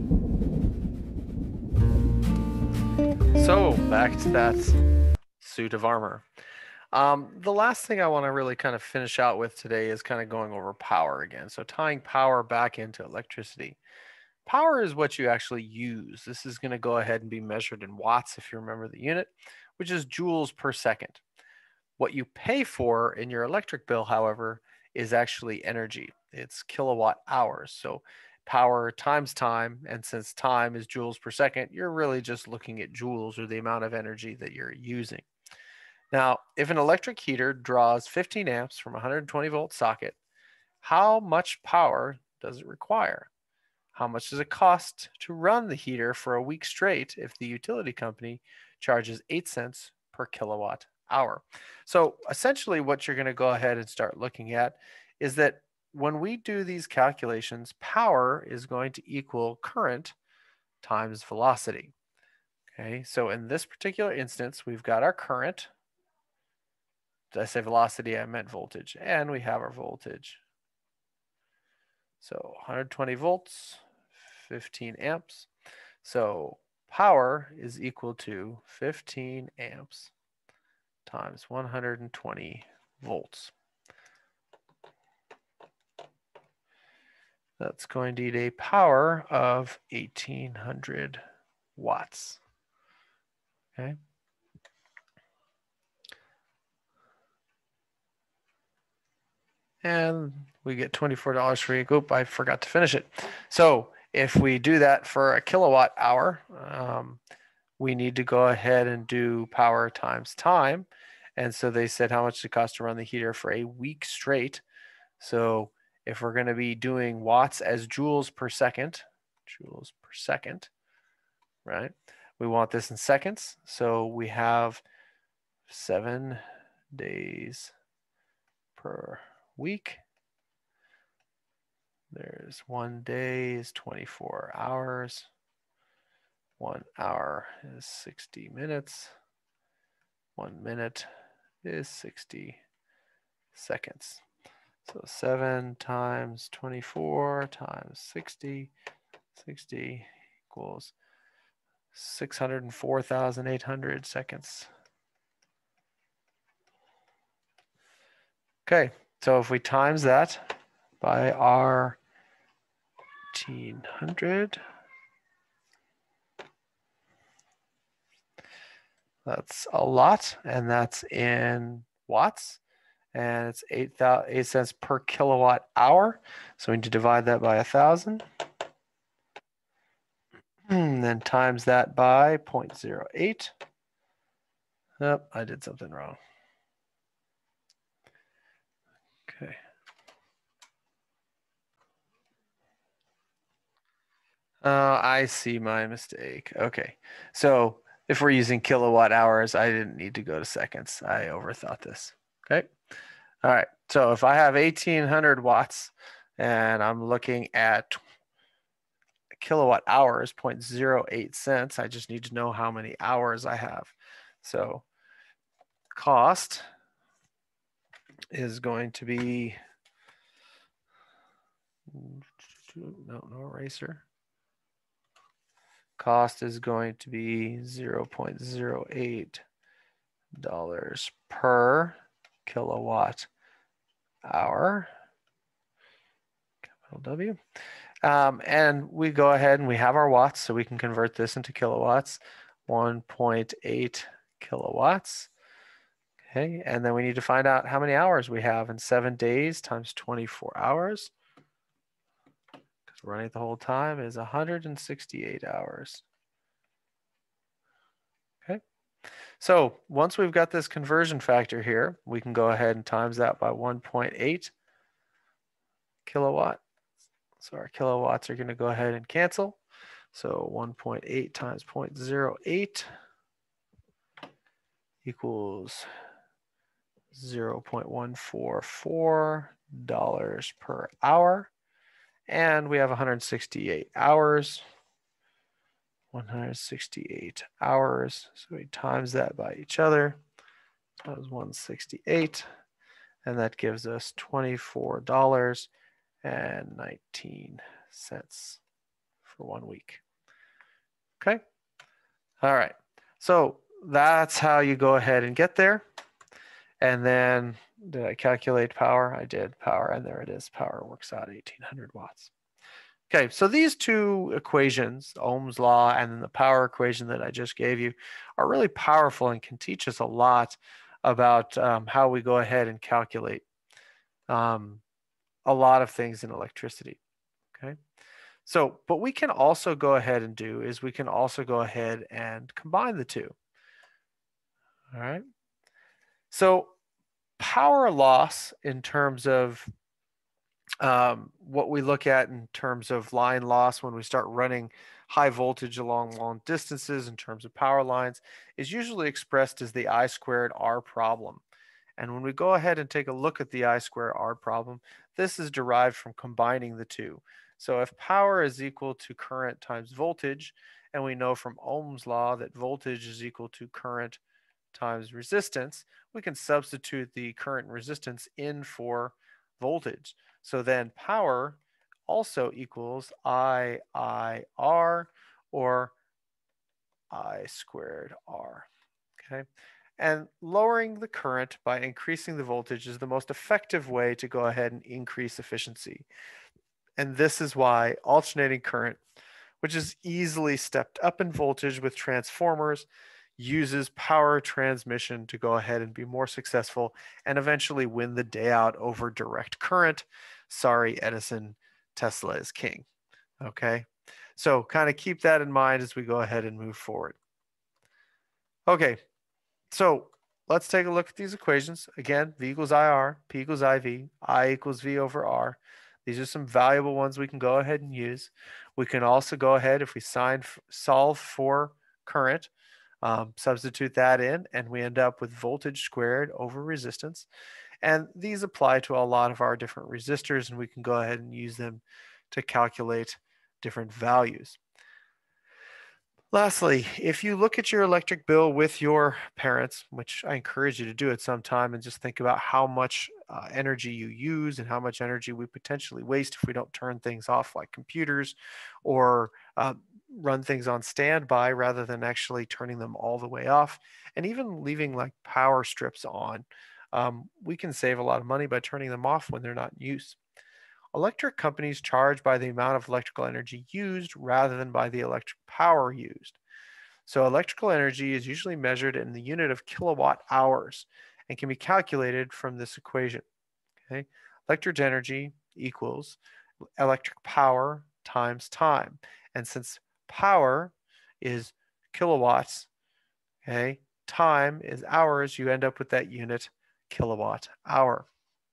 So, back to that suit of armor. Um, the last thing I want to really kind of finish out with today is kind of going over power again. So tying power back into electricity. Power is what you actually use. This is going to go ahead and be measured in watts if you remember the unit, which is joules per second. What you pay for in your electric bill, however, is actually energy. It's kilowatt hours. So power times time, and since time is joules per second, you're really just looking at joules, or the amount of energy that you're using. Now, if an electric heater draws fifteen amps from a one hundred twenty volt socket, how much power does it require? How much does it cost to run the heater for a week straight if the utility company charges eight cents per kilowatt hour? So essentially what you're going to go ahead and start looking at is that when we do these calculations, power is going to equal current times velocity. Okay, so in this particular instance, we've got our current. Did I say velocity? I meant voltage. And we have our voltage. So one hundred twenty volts, fifteen amps. So power is equal to fifteen amps times one hundred twenty volts. That's going to need a power of eighteen hundred watts. Okay. And we get twenty-four dollars for each. Oop, I forgot to finish it. So if we do that for a kilowatt hour, um, we need to go ahead and do power times time. And so they said how much it costs to run the heater for a week straight. So if we're going to be doing watts as joules per second, joules per second, right? We want this in seconds. So we have seven days per week. There's one day is twenty-four hours. One hour is sixty minutes. One minute is sixty seconds. So seven times twenty-four times sixty, sixty equals six hundred four thousand eight hundred seconds. Okay, so if we times that by our eighteen hundred, that's a lot, and that's in watts. And it's eight, eight cents per kilowatt hour. So we need to divide that by a thousand. And then times that by zero point zero eight. Oh, I did something wrong. Okay. Uh, I see my mistake. Okay. So if we're using kilowatt hours, I didn't need to go to seconds. I overthought this. Okay. All right. So if I have eighteen hundred watts and I'm looking at kilowatt hours, zero point zero eight cents, I just need to know how many hours I have. So cost is going to be, no, no eraser. Cost is going to be zero point zero eight dollars per kilowatt hour, capital W. Um, and we go ahead and we have our watts, so we can convert this into kilowatts, one point eight kilowatts. Okay, and then we need to find out how many hours we have in seven days times twenty-four hours. Because running it the whole time is one hundred sixty-eight hours. Okay, so once we've got this conversion factor here, we can go ahead and times that by one point eight kilowatt. So our kilowatts are going to go ahead and cancel. So one point eight times zero point zero eight equals zero point one four four dollars per hour. And we have one hundred sixty-eight hours. one hundred sixty-eight hours. So we times that by each other. Times one hundred sixty-eight. And that gives us twenty-four dollars and nineteen cents for one week. Okay. All right. So that's how you go ahead and get there. And then did I calculate power? I did power, and there it is. Power works out eighteen hundred watts. Okay, so these two equations, Ohm's law and then the power equation that I just gave you, are really powerful and can teach us a lot about um, how we go ahead and calculate um, a lot of things in electricity. Okay, so but we can also go ahead and do is we can also go ahead and combine the two. All right, so power loss in terms of um, what we look at in terms of line loss when we start running high voltage along long distances in terms of power lines is usually expressed as the I squared R problem. And when we go ahead and take a look at the I squared R problem, this is derived from combining the two. So if power is equal to current times voltage, and we know from Ohm's law that voltage is equal to current times resistance, we can substitute the current and resistance in for voltage. So then power also equals I I R or I squared R. Okay. And lowering the current by increasing the voltage is the most effective way to go ahead and increase efficiency. And this is why alternating current, which is easily stepped up in voltage with transformers, uses power transmission to go ahead and be more successful and eventually win the day out over direct current. Sorry, Edison, Tesla is king. Okay, so kind of keep that in mind as we go ahead and move forward. Okay, so let's take a look at these equations. Again, V equals I R, P equals I V, I equals V over R. These are some valuable ones we can go ahead and use. We can also go ahead, if we sign, solve for current, um, substitute that in, and we end up with voltage squared over resistance. And these apply to a lot of our different resistors, and we can go ahead and use them to calculate different values. Lastly, if you look at your electric bill with your parents, which I encourage you to do at some time, and just think about how much uh, energy you use and how much energy we potentially waste if we don't turn things off like computers or uh, run things on standby rather than actually turning them all the way off, and even leaving like power strips on. Um, we can save a lot of money by turning them off when they're not in use. Electric companies charge by the amount of electrical energy used rather than by the electric power used. So electrical energy is usually measured in the unit of kilowatt hours and can be calculated from this equation. Okay? Electric energy equals electric power times time. And since power is kilowatts, okay, time is hours, you end up with that unit kilowatt hour.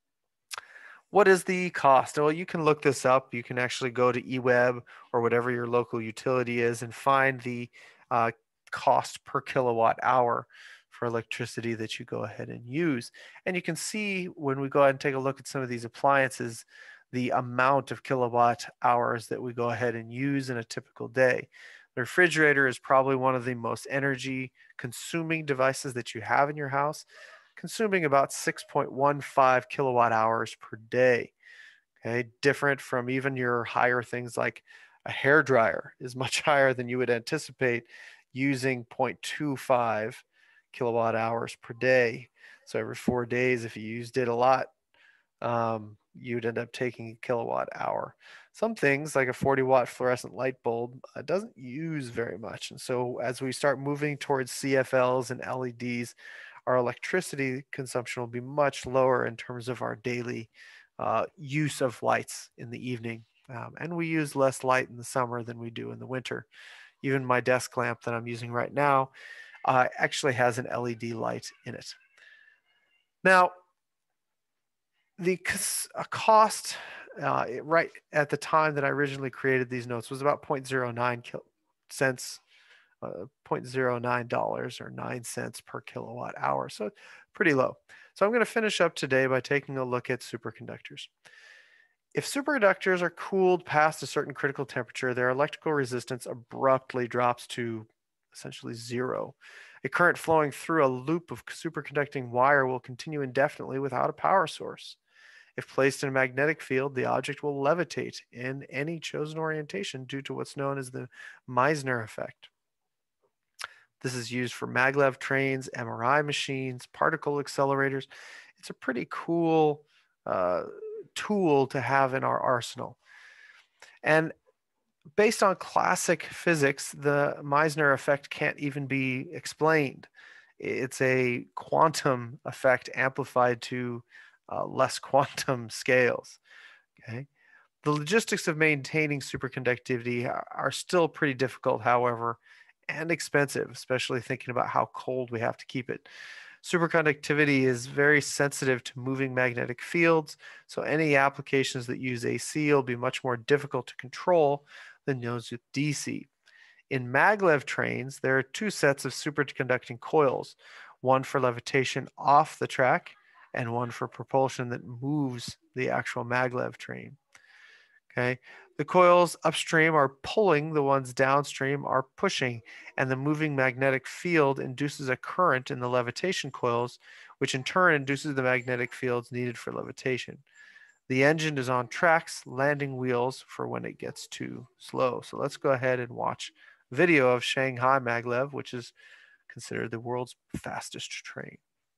What is the cost? Well, you can look this up. You can actually go to eWeb or whatever your local utility is and find the uh, cost per kilowatt hour for electricity that you go ahead and use. And you can see when we go ahead and take a look at some of these appliances, the amount of kilowatt hours that we go ahead and use in a typical day. The refrigerator is probably one of the most energy consuming devices that you have in your house, consuming about six point one five kilowatt hours per day. Okay, different from even your higher things like a hair dryer is much higher than you would anticipate, using zero point two five kilowatt hours per day. So every four days, if you used it a lot, um, you'd end up taking a kilowatt hour. Some things like a forty watt fluorescent light bulb uh, doesn't use very much. And so as we start moving towards C F Ls and L E Ds, our electricity consumption will be much lower in terms of our daily uh, use of lights in the evening. Um, and we use less light in the summer than we do in the winter. Even my desk lamp that I'm using right now uh, actually has an L E D light in it. Now, the cost uh, right at the time that I originally created these notes was about zero point zero nine cents, uh, zero point zero nine dollars or nine cents per kilowatt hour. So pretty low. So I'm going to finish up today by taking a look at superconductors. If superconductors are cooled past a certain critical temperature, their electrical resistance abruptly drops to essentially zero. A current flowing through a loop of superconducting wire will continue indefinitely without a power source. If placed in a magnetic field, the object will levitate in any chosen orientation due to what's known as the Meissner effect. This is used for maglev trains, M R I machines, particle accelerators. It's a pretty cool uh, tool to have in our arsenal. And based on classic physics, the Meissner effect can't even be explained. It's a quantum effect amplified to uh, less quantum scales. Okay. The logistics of maintaining superconductivity are still pretty difficult, however, and expensive, especially thinking about how cold we have to keep it. Superconductivity is very sensitive to moving magnetic fields, so any applications that use A C will be much more difficult to control than those with D C. In maglev trains, there are two sets of superconducting coils, one for levitation off the track and one for propulsion that moves the actual maglev train. Okay, the coils upstream are pulling, the ones downstream are pushing, and the moving magnetic field induces a current in the levitation coils, which in turn induces the magnetic fields needed for levitation. The engine is on tracks, landing wheels for when it gets too slow. So let's go ahead and watch video of Shanghai maglev, which is considered the world's fastest train.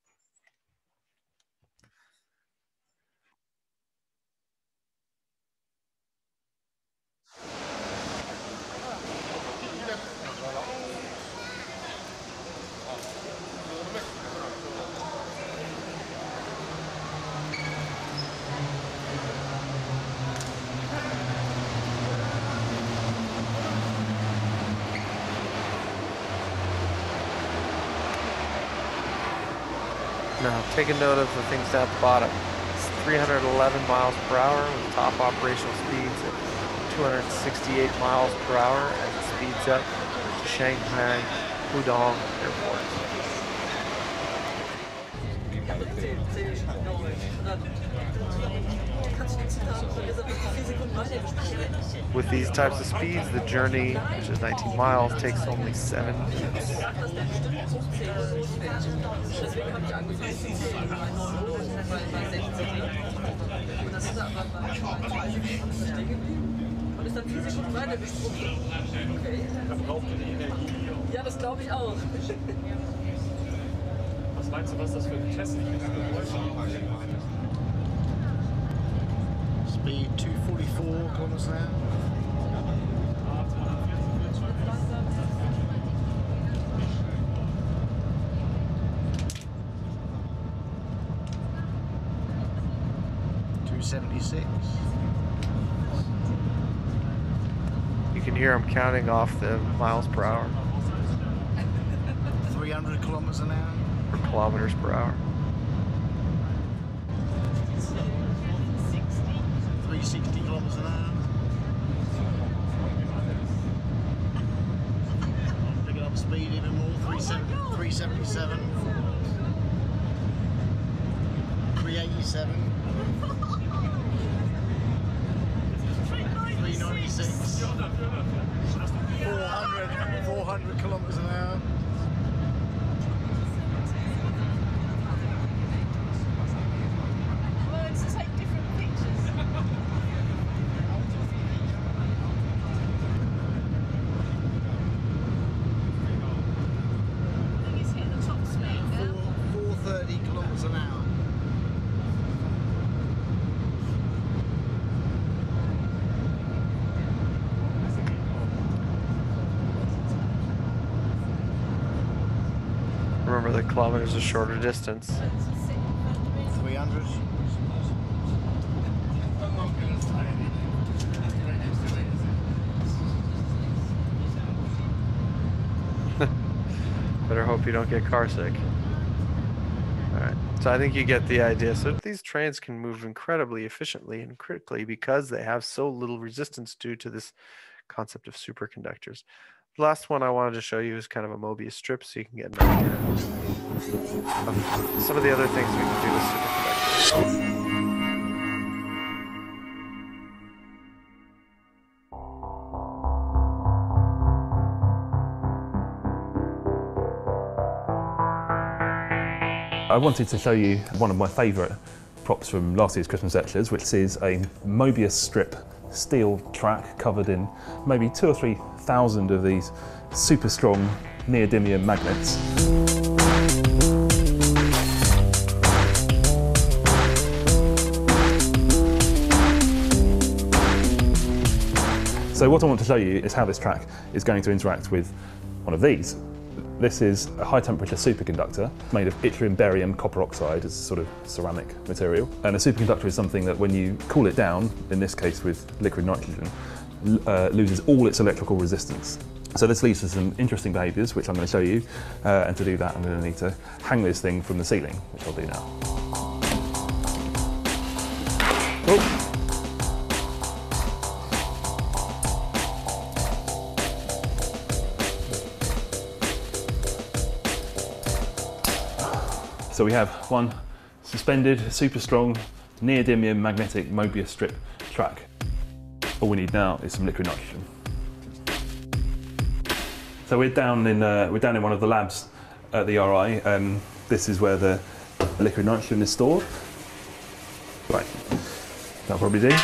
Now, take a note of the things down at the bottom. It's three hundred eleven miles per hour with top operational speeds at two hundred sixty-eight miles per hour as it speeds up to Shanghai Pudong Airport. With these types of speeds, the journey, which is nineteen miles, takes only seven minutes. Ja, das glaube ich auch. Was meinst du, was das für ein hässliches Geräusch ist? Speed two forty-four kilometers an hour. two seventy-six. You can hear them counting off the miles per hour. three hundred kilometers an hour. Or kilometers per hour. three hundred sixty kilometers an hour. Picking up speed even more. three seventy-seven. three eighty-seven. three ninety-six. four hundred, four hundred kilometers an hour. Well, it's to take different pictures. I think it's hitting the top speed now. four thirty kilometers an hour. Remember that kilometers is a shorter distance. three hundred. Better hope you don't get car sick. Alright, so I think you get the idea. So these trains can move incredibly efficiently and critically because they have so little resistance due to this concept of superconductors. The last one I wanted to show you is kind of a Mobius strip so you can get an idea of some of the other things we can do with superconductors. I wanted to show you one of my favourite props from last year's Christmas lectures, which is a Mobius strip steel track covered in maybe two or three thousand of these super strong neodymium magnets. So what I want to show you is how this track is going to interact with one of these. This is a high temperature superconductor made of yttrium barium copper oxide as a sort of ceramic material. And a superconductor is something that when you cool it down, in this case with liquid nitrogen, uh, loses all its electrical resistance. So this leads to some interesting behaviours, which I'm going to show you. Uh, and to do that, I'm going to need to hang this thing from the ceiling, which I'll do now. Oh. So we have one suspended, super strong, neodymium magnetic Mobius strip track. All we need now is some liquid nitrogen. So we're down in uh, we're down in one of the labs at the R I. Um, this is where the liquid nitrogen is stored. Right, that'll probably do.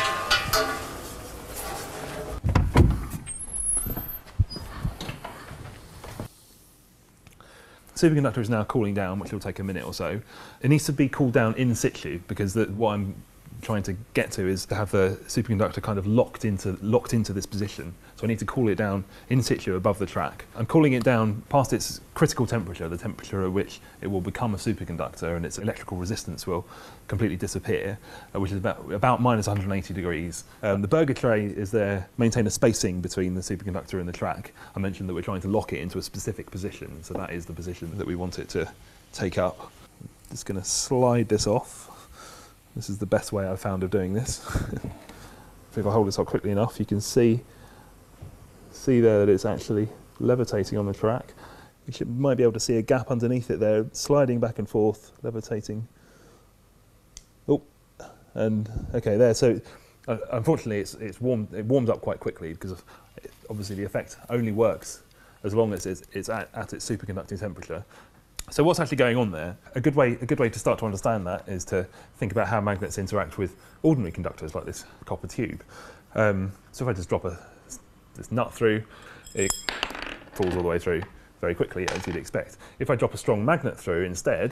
Superconductor is now cooling down, which will take a minute or so. It needs to be cooled down in situ because the, what I'm trying to get to is to have the superconductor kind of locked into locked into this position. So I need to cool it down in situ above the track. I'm cooling it down past its critical temperature, the temperature at which it will become a superconductor and its electrical resistance will completely disappear, uh, which is about, about minus one hundred eighty degrees. Um, the burger tray is there, maintain a spacing between the superconductor and the track. I mentioned that we're trying to lock it into a specific position, so that is the position that we want it to take up. Just going to slide this off. This is the best way I've found of doing this. If I hold this up quickly enough, you can see see there that it's actually levitating on the track. You should, might be able to see a gap underneath it there, sliding back and forth, levitating. Oh, and okay, there. So uh, unfortunately, it's it's warmed. It warms up quite quickly because of, it, obviously the effect only works as long as it's, it's at, at its superconducting temperature. So what's actually going on there? A good way, a good way to start to understand that is to think about how magnets interact with ordinary conductors like this copper tube. Um, so if I just drop a, this nut through, it falls all the way through very quickly, as you'd expect. If I drop a strong magnet through instead,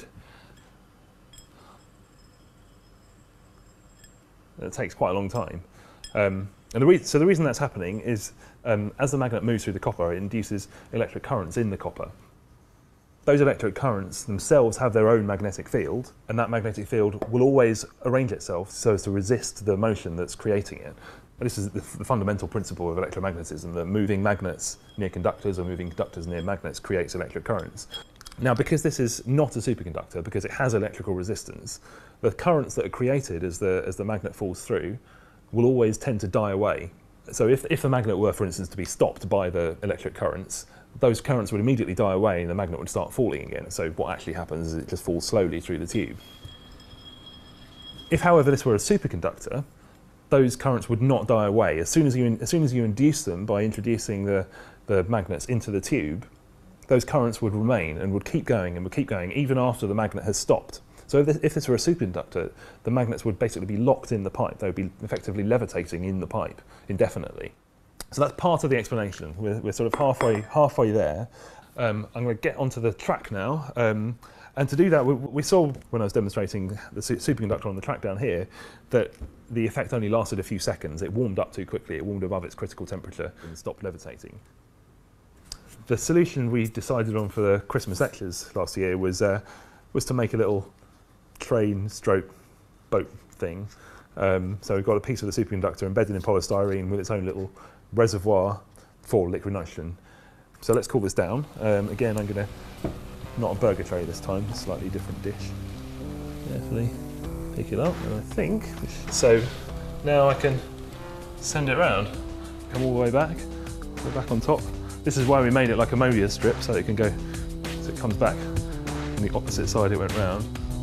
it takes quite a long time. Um, and the re so the reason that's happening is um, as the magnet moves through the copper, it induces electric currents in the copper. Those electric currents themselves have their own magnetic field, and that magnetic field will always arrange itself so as to resist the motion that's creating it. And this is the, the fundamental principle of electromagnetism, that moving magnets near conductors or moving conductors near magnets creates electric currents. Now, because this is not a superconductor, because it has electrical resistance, the currents that are created as the, as the magnet falls through will always tend to die away. So if, if the magnet were, for instance, to be stopped by the electric currents, those currents would immediately die away and the magnet would start falling again. So what actually happens is it just falls slowly through the tube. If, however, this were a superconductor, those currents would not die away. As soon as you, as soon as you induce them by introducing the, the magnets into the tube, those currents would remain and would keep going and would keep going even after the magnet has stopped. So if this, if this were a superconductor, the magnets would basically be locked in the pipe. They would be effectively levitating in the pipe indefinitely. So that's part of the explanation. We're, we're sort of halfway, halfway there. Um, I'm going to get onto the track now. Um, and to do that, we, we saw when I was demonstrating the su superconductor on the track down here that the effect only lasted a few seconds. It warmed up too quickly. It warmed above its critical temperature and stopped levitating. The solution we decided on for the Christmas lectures last year was, uh, was to make a little train stroke boat thing. Um, so we've got a piece of the superconductor embedded in polystyrene with its own little reservoir for liquid nitrogen. So let's cool this down. Um, again, I'm going to, not a burger tray this time, slightly different dish. Carefully pick it up, and I think, so now I can send it around, come all the way back, go back on top. This is why we made it like a Mobius strip, so it can go, so it comes back on the opposite side it went round.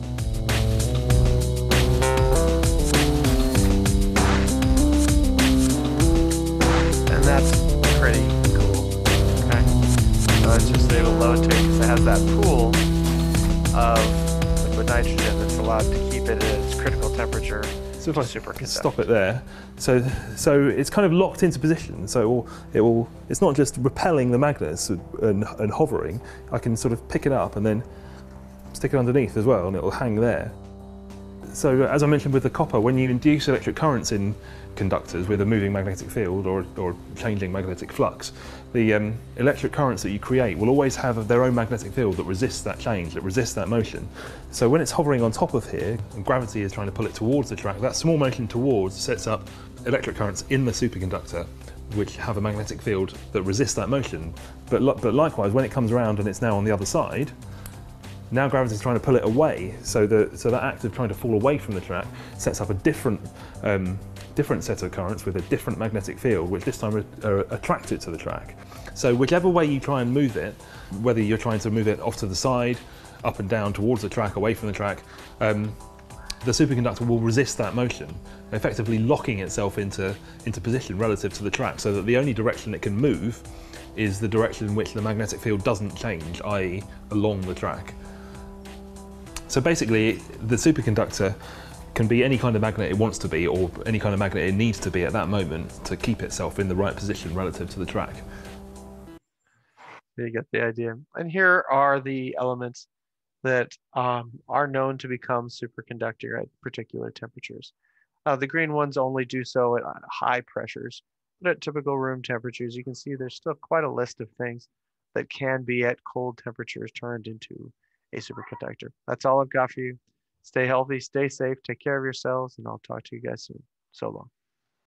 And that's pretty cool. Okay. So it's just able to levitate because it has that pool of liquid nitrogen that's allowed to keep it at its critical temperature. So if I Superconductor. stop it there, so so it's kind of locked into position. So it will, it will it's not just repelling the magnets and, and hovering. I can sort of pick it up and then stick it underneath as well, and it will hang there. So as I mentioned with the copper, when you induce electric currents in conductors with a moving magnetic field or, or changing magnetic flux, the um, electric currents that you create will always have their own magnetic field that resists that change, that resists that motion. So when it's hovering on top of here, and gravity is trying to pull it towards the track, that small motion towards sets up electric currents in the superconductor which have a magnetic field that resists that motion. But, but likewise, when it comes around and it's now on the other side, now gravity is trying to pull it away, so, the, so that act of trying to fall away from the track sets up a different, um, different set of currents with a different magnetic field, which this time are, are attracted to the track. So whichever way you try and move it, whether you're trying to move it off to the side, up and down towards the track, away from the track, um, the superconductor will resist that motion, effectively locking itself into, into position relative to the track, so that the only direction it can move is the direction in which the magnetic field doesn't change, that is along the track. So basically, the superconductor can be any kind of magnet it wants to be, or any kind of magnet it needs to be at that moment to keep itself in the right position relative to the track. You get the idea. And here are the elements that um, are known to become superconductor at particular temperatures. Uh, the green ones only do so at high pressures, but at typical room temperatures, you can see there's still quite a list of things that can be at cold temperatures turned into a superconductor. That's all I've got for you. Stay healthy, stay safe, take care of yourselves, and I'll talk to you guys soon. So long.